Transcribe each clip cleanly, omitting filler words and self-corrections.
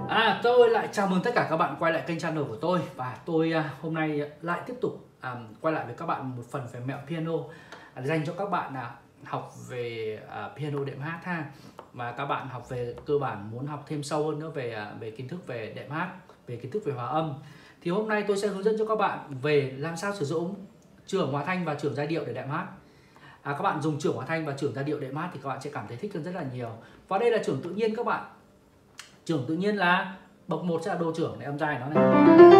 Tôi lại chào mừng tất cả các bạn quay lại kênh channel của tôi. Và tôi hôm nay lại tiếp tục quay lại với các bạn một phần về mẹo piano dành cho các bạn học về piano đệm hát ha. Và các bạn học về cơ bản muốn học thêm sâu hơn nữa về kiến thức về đệm hát, về kiến thức về hòa âm. Thì hôm nay tôi sẽ hướng dẫn cho các bạn về làm sao sử dụng trưởng hòa thanh và trưởng giai điệu để đệm hát. Các bạn dùng trưởng hòa thanh và trưởng giai điệu đệm hát thì các bạn sẽ cảm thấy thích hơn rất là nhiều. Và đây là trưởng tự nhiên các bạn. Trưởng tự nhiên là bậc 1 sẽ là đô trưởng này, âm dài nó này.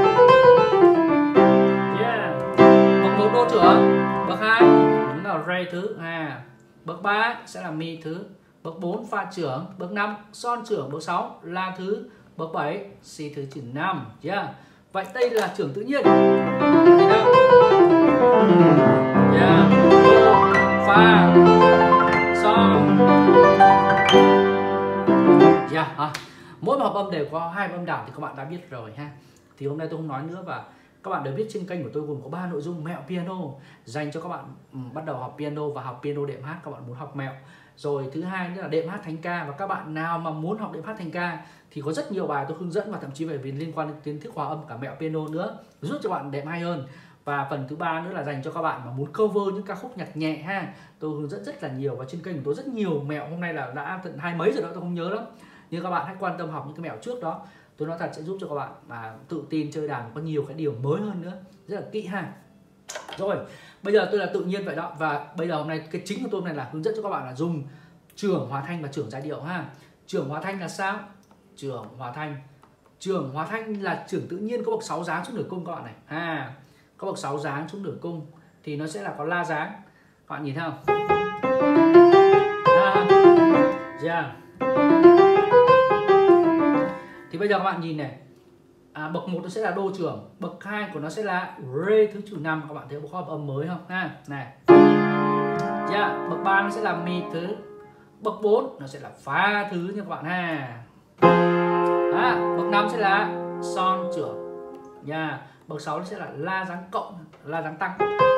Bậc 1 đô trưởng, bậc 2 đúng là re thứ, bậc 3 sẽ là mi thứ, bậc 4 fa trưởng, bậc 5 son trưởng, bậc 6 la thứ, bậc 7 si thứ trừ 5. Vậy đây là trưởng tự nhiên. Fa, son. Mỗi một hợp âm đều có 2 âm đảo thì các bạn đã biết rồi ha. Thì hôm nay tôi không nói nữa, và các bạn đều biết trên kênh của tôi gồm có 3 nội dung mẹo piano dành cho các bạn bắt đầu học piano và học piano đệm hát, các bạn muốn học mẹo. Rồi thứ hai nữa là đệm hát thành ca, và các bạn nào mà muốn học đệm hát thành ca thì có rất nhiều bài tôi hướng dẫn, và thậm chí về liên quan đến kiến thức hòa âm cả mẹo piano nữa, giúp cho bạn đệm hay hơn. Và phần thứ ba nữa là dành cho các bạn mà muốn cover những ca khúc nhạc nhẹ ha. Tôi hướng dẫn rất là nhiều, và trên kênh của tôi rất nhiều mẹo. Hôm nay là đã tận 20 mấy rồi đó, tôi không nhớ lắm. Nhưng các bạn hãy quan tâm học những cái mẹo trước đó. Tôi nói thật sẽ giúp cho các bạn mà tự tin chơi đàn có nhiều cái điều mới hơn nữa, rất là kỹ ha. Rồi, bây giờ tôi là tự nhiên vậy đó. Và bây giờ hôm nay cái chính của tôi này là hướng dẫn cho các bạn là dùng trưởng hòa thanh và trưởng giai điệu ha. Trưởng hòa thanh là sao? Trưởng hòa thanh là trưởng tự nhiên có bậc 6 dáng xuống nửa cung các bạn này. Có bậc 6 dáng xuống nửa cung thì nó sẽ là có la dáng. Các bạn nhìn thấy không? Thì bây giờ các bạn nhìn này, bậc 1 nó sẽ là đô trưởng, bậc 2 của nó sẽ là re thứ trừ 5. Các bạn thấy có hợp âm mới không? Này. Bậc 3 nó sẽ là mi thứ, bậc 4 nó sẽ là fa thứ nha các bạn ha. Bậc 5 sẽ là son trưởng. Bậc 6 nó sẽ là la dáng cộng, la dáng tăng.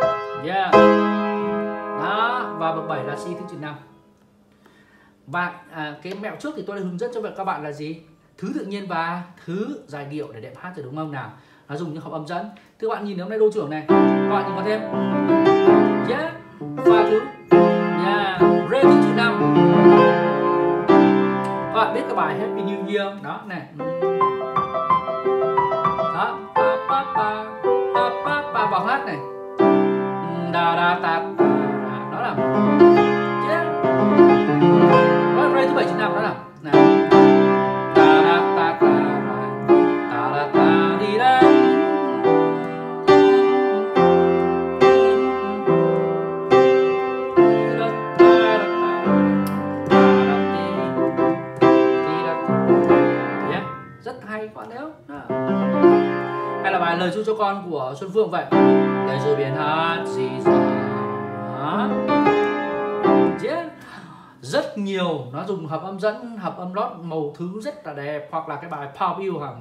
Đó, và bậc 7 là si thứ trừ 5. Và cái mẹo trước thì tôi đã hướng dẫn cho các bạn là gì? Thứ tự nhiên và thứ giai điệu để đệm hát rồi đúng không nào? Nó dùng những hợp âm dẫn. Thưa bạn nhìn hôm nay đô trưởng này, các bạn nhìn có thêm fa thứ, re thứ trừ 5. Các bạn biết cái bài Happy New Year không? Đó này. Đó, pa vào hát này. Đó là re thứ 7 trừ 5, đó là rất hay các bạn thấy không? Hay là bài Lời ru cho con của Xuân Phương vậy. Lời ru biển hát gì rất nhiều, nó dùng hợp âm dẫn, hợp âm lót màu thứ rất là đẹp, hoặc là cái bài Power Bill hẳn.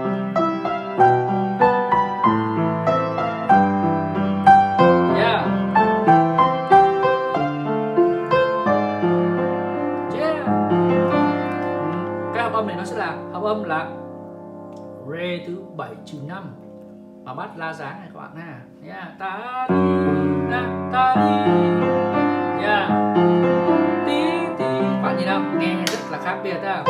Cái hợp âm này nó sẽ là hợp âm là re thứ 7 trừ 5 và bắt la dáng này các bạn ha. Ta đi ta đi. Bạn nhìn nào, nghe rất là khác biệt ha.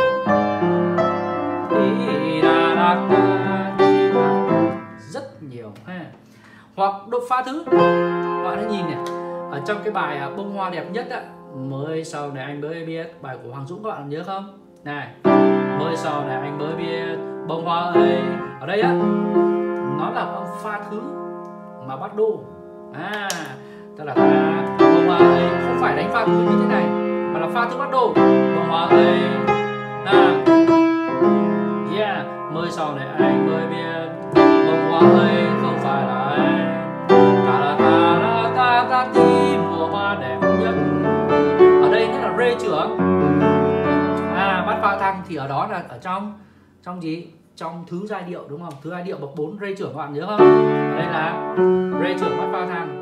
Rất nhiều ha. Hoặc độ pha thứ, bạn hãy nhìn này, ở trong cái bài Bông Hoa Đẹp Nhất mới sau này anh mới biết, bài của Hoàng Dũng các bạn nhớ không? Này, mới sau này anh mới biết bông hoa ấy. Ở đây nó là âm pha thứ mà bắt đô. Tức là bông hoa ấy không phải đánh pha thứ như thế này, mà là pha thứ bắt đô. Bông hoa ấy mới sau này anh mới biết bông hoa ấy không phải là anh. Ta mùa hoa đẹp nhất. Ở đây nhất là re trưởng. Bắt pha thăng thì ở đó là ở trong gì? Trong thứ giai điệu đúng không? Thứ giai điệu bậc 4 re trưởng các bạn nhớ không? Ở đây là re trưởng bắt pha thăng.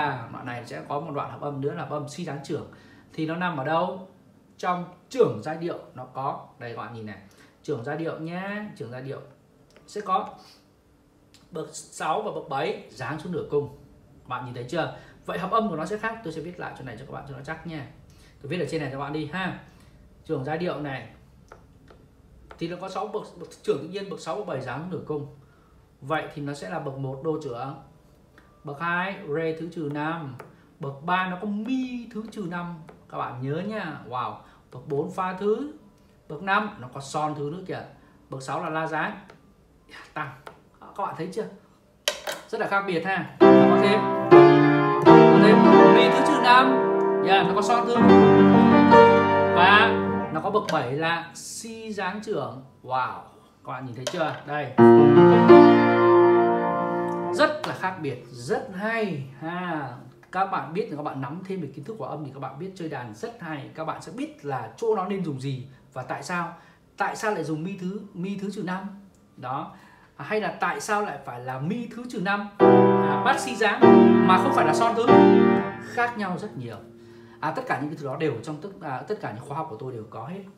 Đoạn này sẽ có một đoạn hợp âm nữa là hợp âm si giáng trưởng. Thì nó nằm ở đâu? Trong trưởng giai điệu nó có. Đây các bạn nhìn này, trưởng giai điệu nhé. Trưởng giai điệu sẽ có bậc 6 và bậc 7 giáng xuống nửa cung. Bạn nhìn thấy chưa? Vậy hợp âm của nó sẽ khác. Tôi sẽ viết lại chỗ này cho các bạn cho nó chắc nha. Tôi viết ở trên này cho các bạn đi ha. Trưởng giai điệu này thì nó có 6 bậc trưởng tự nhiên, bậc 6 và 7 giáng nửa cung. Vậy thì nó sẽ là bậc 1 đô trưởng, bậc 2 rê thứ trừ 5, bậc 3 nó có mi thứ trừ 5. Các bạn nhớ nha. Wow. Bậc 4 pha thứ, bậc 5 nó có son thứ nữa kìa. Bậc 6 là la giáng tăng. Các bạn thấy chưa? Rất là khác biệt ha. Có thêm mi thứ trừ 5. Yeah, nó có son thứ. Và nó có bậc 7 là si giáng trưởng. Wow. Các bạn nhìn thấy chưa? Đây. Rất là khác biệt, rất hay ha. Các bạn biết là các bạn nắm thêm về kiến thức của âm thì các bạn biết chơi đàn rất hay. Các bạn sẽ biết là chỗ nó nên dùng gì và tại sao. Tại sao lại dùng mi thứ trừ 5? Đó. Hay là tại sao lại phải là mi thứ trừ 5? Bát si giáng mà không phải là son thứ. Khác nhau rất nhiều. Tất cả những cái thứ đó đều trong tất cả những khóa học của tôi đều có hết.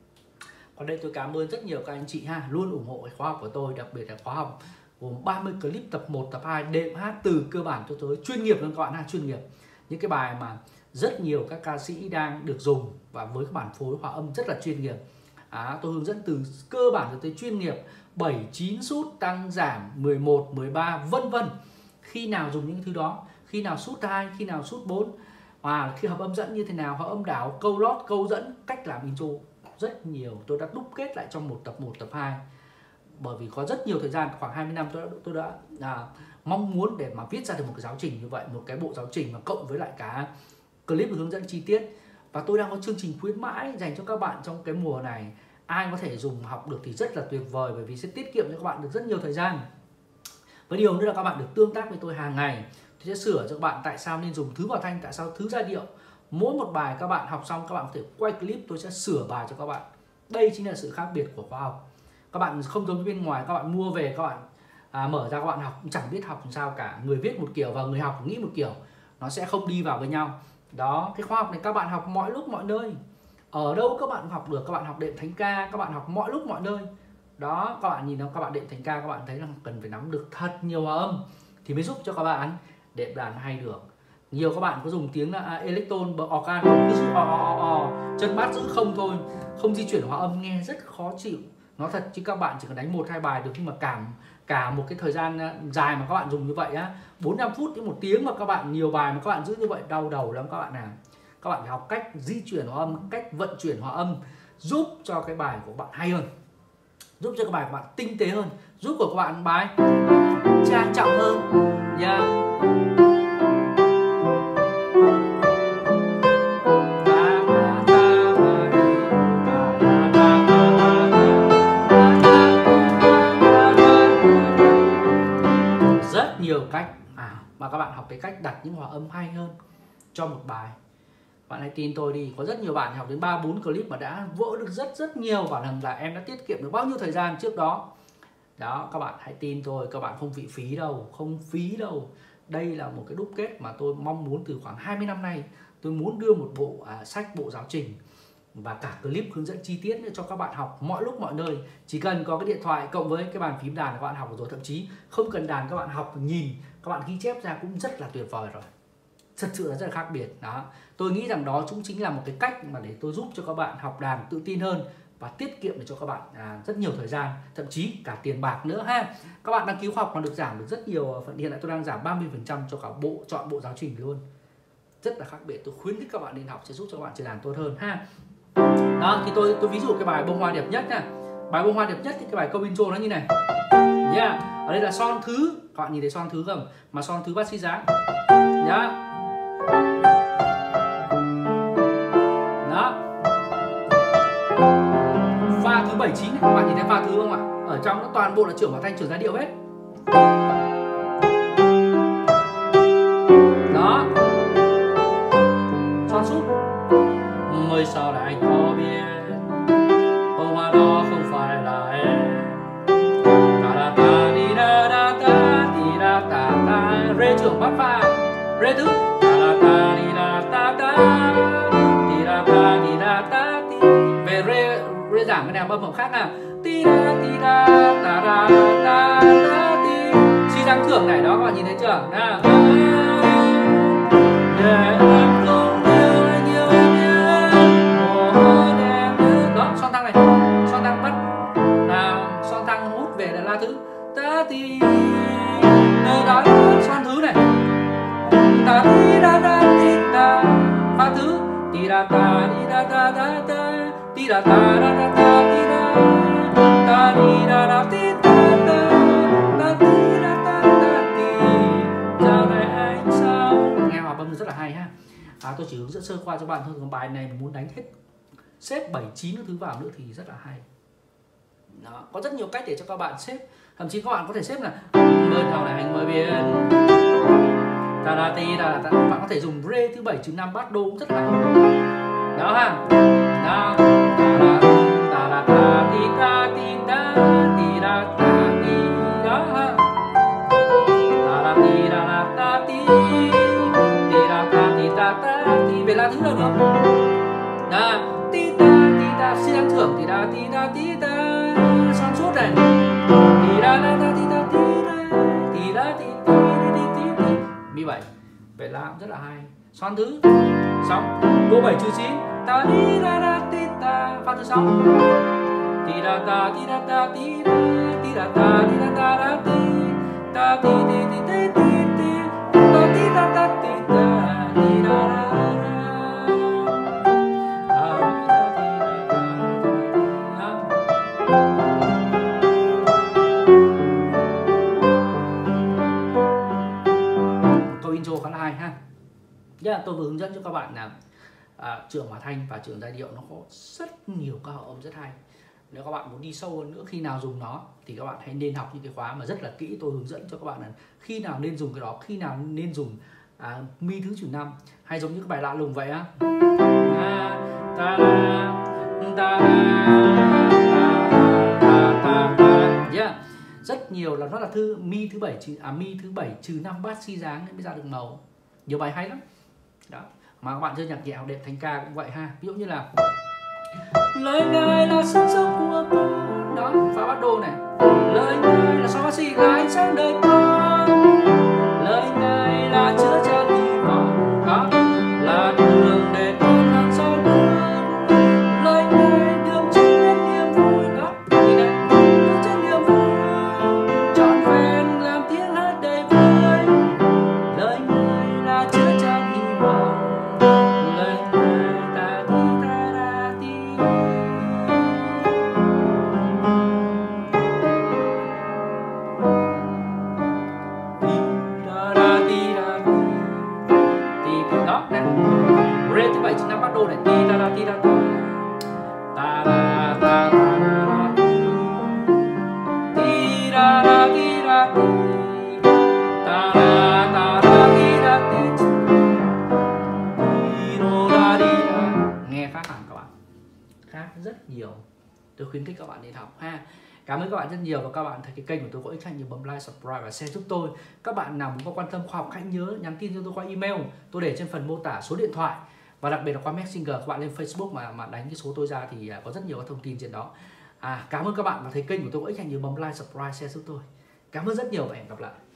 Còn đây tôi cảm ơn rất nhiều các anh chị ha, luôn ủng hộ cái khóa học của tôi, đặc biệt là khóa học gồm 30 clip tập 1, tập 2 đệm hát từ cơ bản cho tới chuyên nghiệp luôn các bạn ha, chuyên nghiệp. Những cái bài mà rất nhiều các ca sĩ đang được dùng và với các bản phối hòa âm rất là chuyên nghiệp. Tôi hướng dẫn từ cơ bản cho tới chuyên nghiệp, 7, 9 sút, tăng giảm, 11, 13 vân vân. Khi nào dùng những thứ đó, khi nào sút 2, khi nào sút 4, khi hợp âm dẫn như thế nào, hợp âm đảo, câu lót, câu dẫn, cách làm intro rất nhiều. Tôi đã đúc kết lại trong một, tập 2. Bởi vì có rất nhiều thời gian, khoảng 20 năm tôi đã mong muốn để mà viết ra được một cái giáo trình như vậy, một cái bộ giáo trình mà cộng với lại cả clip hướng dẫn chi tiết. Và tôi đang có chương trình khuyến mãi dành cho các bạn trong cái mùa này. Ai có thể dùng học được thì rất là tuyệt vời, bởi vì sẽ tiết kiệm cho các bạn được rất nhiều thời gian. Và điều nữa là các bạn được tương tác với tôi hàng ngày. Tôi sẽ sửa cho các bạn tại sao nên dùng thứ vào thanh, tại sao thứ giai điệu. Mỗi một bài các bạn học xong các bạn có thể quay clip, tôi sẽ sửa bài cho các bạn. Đây chính là sự khác biệt của khóa học. Các bạn không giống như bên ngoài, các bạn mua về các bạn mở ra các bạn học chẳng biết học làm sao cả. Người viết một kiểu và người học nghĩ một kiểu, nó sẽ không đi vào với nhau. Đó, cái khóa học này các bạn học mọi lúc mọi nơi. Ở đâu các bạn học được, các bạn học đệm thánh ca, các bạn học mọi lúc mọi nơi. Đó, các bạn nhìn nó, các bạn đệm thánh ca các bạn thấy là cần phải nắm được thật nhiều hòa âm thì mới giúp cho các bạn đệm đàn hay được. Nhiều các bạn có dùng tiếng electron, organ cứ giữ chân bát giữ không thôi, không di chuyển hòa âm nghe rất khó chịu. Nói thật chứ các bạn chỉ cần đánh 1-2 bài được, nhưng mà cả một cái thời gian dài mà các bạn dùng như vậy 4-5 phút đến 1 tiếng mà các bạn nhiều bài mà các bạn giữ như vậy đau đầu lắm các bạn nào. Các bạn phải học cách di chuyển hòa âm, cách vận chuyển hòa âm giúp cho cái bài của bạn hay hơn, giúp cho các bài của bạn tinh tế hơn, giúp của các bạn bài trang trọng hơn nha. Rất nhiều cách mà các bạn học cái cách đặt những hòa âm hay hơn cho một bài. Bạn hãy tin tôi đi, có rất nhiều bạn học đến 3-4 clip mà đã vỡ được rất nhiều, bảo rằng là em đã tiết kiệm được bao nhiêu thời gian trước đó. Đó, các bạn hãy tin tôi, các bạn không bị phí đâu, không phí đâu. Đây là một cái đúc kết mà tôi mong muốn từ khoảng 20 năm nay. Tôi muốn đưa một bộ sách, bộ giáo trình và cả clip hướng dẫn chi tiết nữa cho các bạn học mọi lúc mọi nơi. Chỉ cần có cái điện thoại cộng với cái bàn phím đàn các bạn học rồi, thậm chí không cần đàn các bạn học nhìn, các bạn ghi chép ra cũng rất là tuyệt vời rồi. Thật sự là rất là khác biệt. Đó, tôi nghĩ rằng đó cũng chính là một cái cách mà để tôi giúp cho các bạn học đàn tự tin hơn và tiết kiệm được cho các bạn rất nhiều thời gian, thậm chí cả tiền bạc nữa ha. Các bạn đăng ký khóa học còn được giảm được rất nhiều phần. Hiện tại tôi đang giảm 30% cho cả chọn bộ giáo trình luôn. Rất là khác biệt. Tôi khuyến khích các bạn nên học sẽ giúp cho các bạn chơi đàn tốt hơn ha. Đó, thì tôi ví dụ cái bài bông hoa đẹp nhất nha. Bài bông hoa đẹp nhất thì cái bài câu intro nó như này. Ở đây là son thứ, các bạn nhìn thấy son thứ không? Mà son thứ bát si giáng. Đó. Pha thứ 79 các bạn nhìn thấy pha thứ không ạ? Ở trong nó toàn bộ là trưởng hòa thanh, trưởng giai điệu hết. Đó. Son sút. Người sao lại có biết bông hoa đó không phải là em. Ta da ta đi da da ta đi da ta ta. Rê trưởng bát pha. rê thứ ta la ta đi la ta ta ti la ta đi la ta ti. Về rê giảm cái này âm hợp khác nào, ti la ta ra ta ta ti. Si giang thưởng này đó các bạn nhìn thấy chưa nào. Đó, son tăng này, son tăng bắt son tăng hút về là la thứ ta ti. Đó, son thứ này ta ti da da ti ta, pha thứ ti da ta di da da da da ti da ta da da da ti da ta di da da ti ta ta ta ti da ta ta ti. Giờ này anh sao nghe hòa âm rất là hay ha. Tôi chỉ hướng dẫn sơ qua cho bạn thôi, còn bài này mình muốn đánh hết xếp 7, 9 thứ vào nữa thì rất là hay. Đó, có rất nhiều cách để cho các bạn xếp, thậm chí các bạn có thể xếp là bên nào này anh mời biển ta da ti da ta. Bạn có thể dùng rê thứ 7 trừ 5 bát đô cũng rất hay. Đó ha. Đó. Ta da ta ti ta ti da ti da ta ti. Đó ha. Ta da ti da ta ti ti da ta ti ta ta ti. Về là thứ nào nữa. Đó. Ti ta si tăng thưởng ti da son suốt này. Ti da ta ti da ti da ti ti. Mi 7 về la cũng rất là hay. Son thứ xong đô 7 trừ 9 ta đi da da ti ta, pha thứ 6 ti da ta ti da ta ti da ti da ta ti da ta da ti ta ti ti ti ti ti ti ta ti da ta ti ta ti da da khá là hay ha. Tôi vừa hướng dẫn cho các bạn là trường hòa thanh và trường giai điệu nó có rất nhiều các hợp âm rất hay. Nếu các bạn muốn đi sâu hơn nữa khi nào dùng nó thì các bạn hãy nên học những cái khóa mà rất là kỹ. Tôi hướng dẫn cho các bạn là khi nào nên dùng cái đó, khi nào nên dùng mi thứ trừ 5, hay giống như các bài lạ lùng vậy á. Rất nhiều là nó là mi thứ 7 trừ 5 bát si dáng mới ra được màu. Nhiều bài hay lắm. Đó. Mà các bạn chơi nhạc nhẽo đệm thành ca cũng vậy ha. Ví dụ như là lời ngài là sức sống của con. Đó, phá bát đô này. Lời ngài là so bát si là ánh sáng đời con. Lời ngài là chữa chan hy vọng. Đó, là đường để con hàng sau bước. Lời ngài đường chân đến niềm vui. Đó, nhìn này, đường chân niềm vui. Trọn vẹn làm tiếng hát đầy vui. Lời ngài là chữa chan hy vọng. Lời ngài ta ti ta ra ti. Đó này, rê thứ 7 9 5 bắt đô này, ti da da ti da ta ta da ta ti da da ti da ti ta da ti da ti do da di da. Nghe khác hẳn các bạn, khác rất nhiều. Tôi khuyến khích các bạn nên học ha. Cảm ơn các bạn rất nhiều, và các bạn thấy cái kênh của tôi có ích, hãy nhớ bấm like, subscribe và share giúp tôi. Các bạn nào muốn có quan tâm khoa học hãy nhớ nhắn tin cho tôi qua email. Tôi để trên phần mô tả số điện thoại, và đặc biệt là qua Messenger. Các bạn lên Facebook mà đánh cái số tôi ra thì có rất nhiều các thông tin trên đó. Cảm ơn các bạn, và thấy kênh của tôi có ích, hãy nhớ bấm like, subscribe, share giúp tôi. Cảm ơn rất nhiều và hẹn gặp lại.